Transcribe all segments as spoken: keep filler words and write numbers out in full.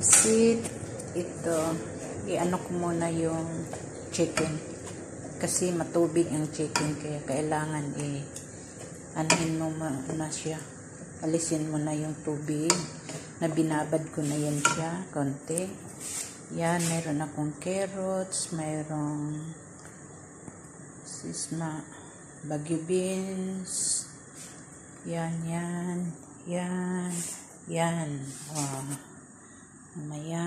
pansit. Ito, i-ano ko muna yung chicken. Kasi matubig ang chicken, kaya kailangan i-anuhin mo na siya. Alisin mo na yung tubig. Na binabad ko na yan siya, konti. Yan, mayroon akong carrots, mayroong sisma, bagyo beans. Yan, yan, yan, yan. Oh. Mamaya.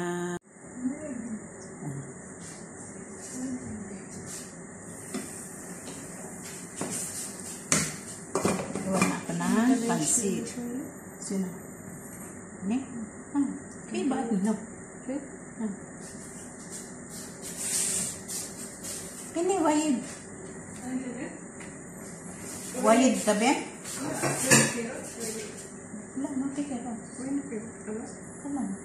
Wala ka na pansit. Sino? Ini? Ah, kay ba? No. Ah. Ini wahid. Wahid tabi? Wala, makikita ka. Come on.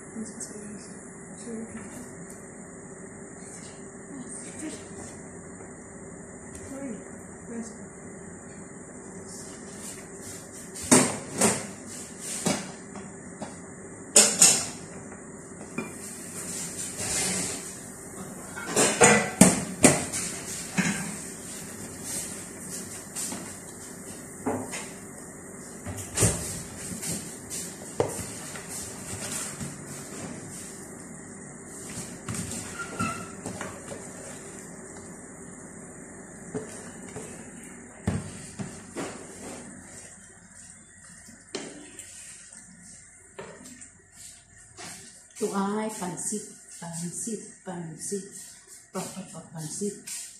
Ito ay pansit, pansit, pansit, papa pansit.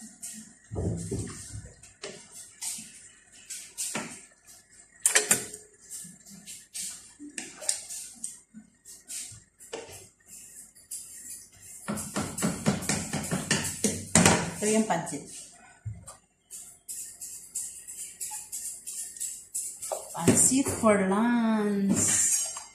Ito yung pansit. Pansit for lunch.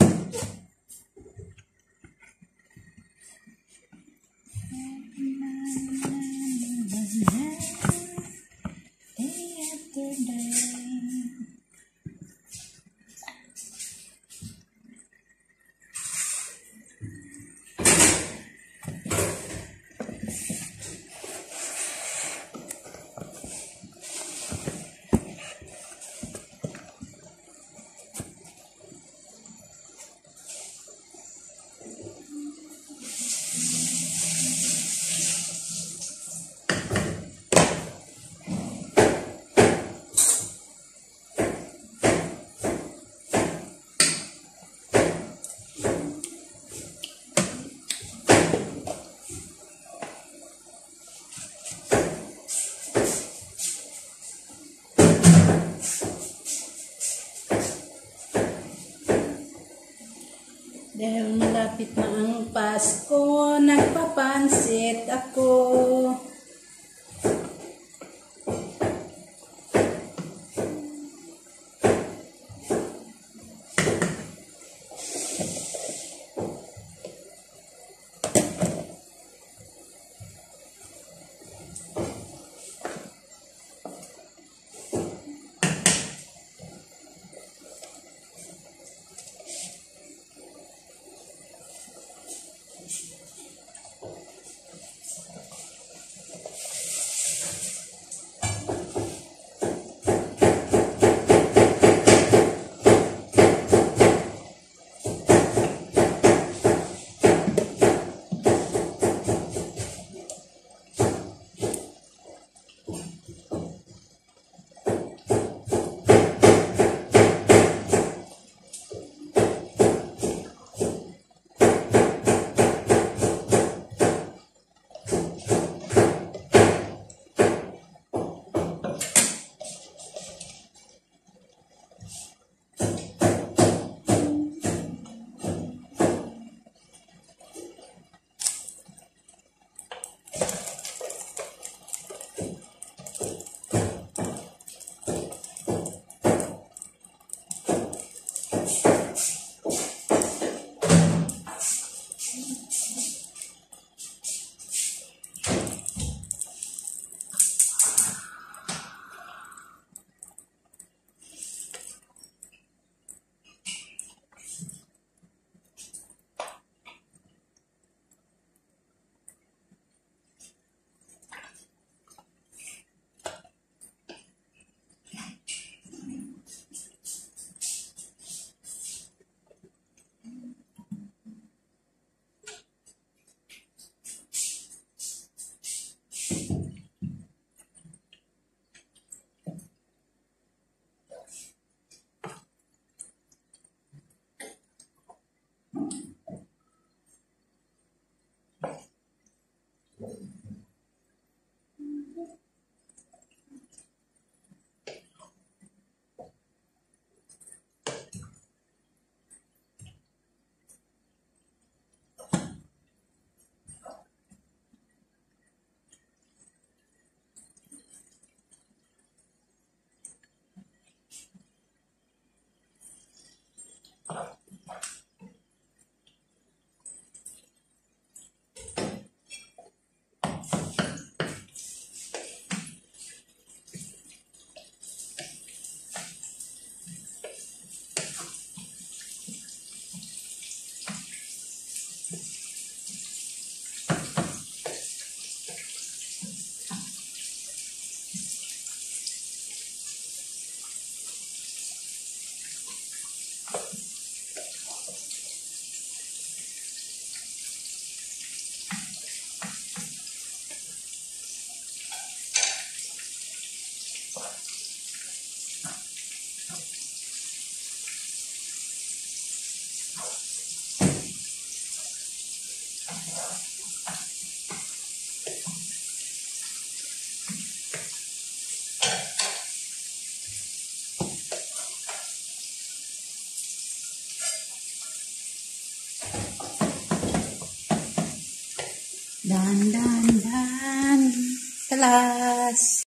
Dahil malapit na ang Pasko, nagpapansit ako. Dan, dan, dan. Kalas.